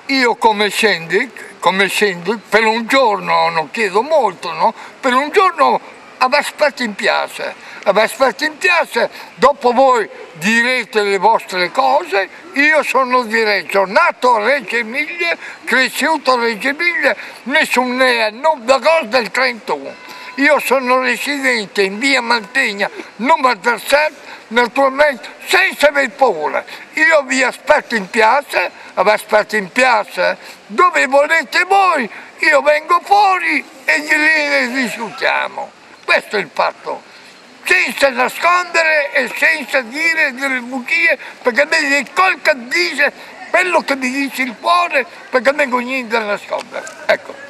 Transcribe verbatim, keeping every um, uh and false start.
io come sindaco, come sindaco, per un giorno, non chiedo molto, no? Per un giorno vi aspetto in piazza, vi aspetto in piazza, dopo voi direte le vostre cose, io sono diretto, nato a Reggio Emilia, cresciuto a Reggio Emilia, nessun ne non da cosa del trentuno. Io sono residente in via Mantegna, numero trentasette, naturalmente senza aver paura. Io vi aspetto in piazza, vi aspetto in piazza, dove volete voi, io vengo fuori e gliene discutiamo. Questo è il fatto, senza nascondere e senza dire delle bugie, perché me ne colca dice quello che mi dice il cuore, perché non ho niente da nascondere. Ecco.